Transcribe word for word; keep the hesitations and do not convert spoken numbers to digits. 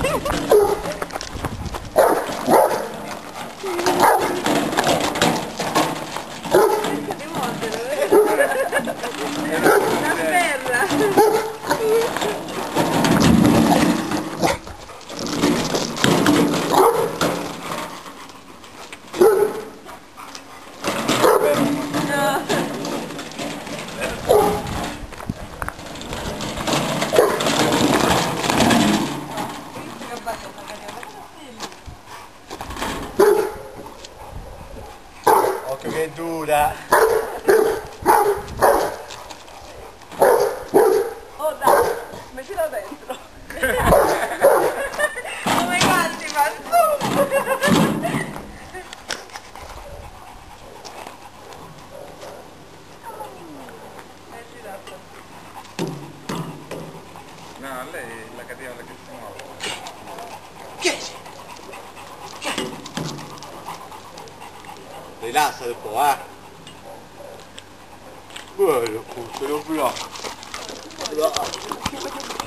Occhio che è dura. Oh dai, mettilo dentro. Come quanti ma su. Metti dentro. No, lei la carriola che si muove. Rilassati un po', eh! Bello, questo lo bravo! Bravo!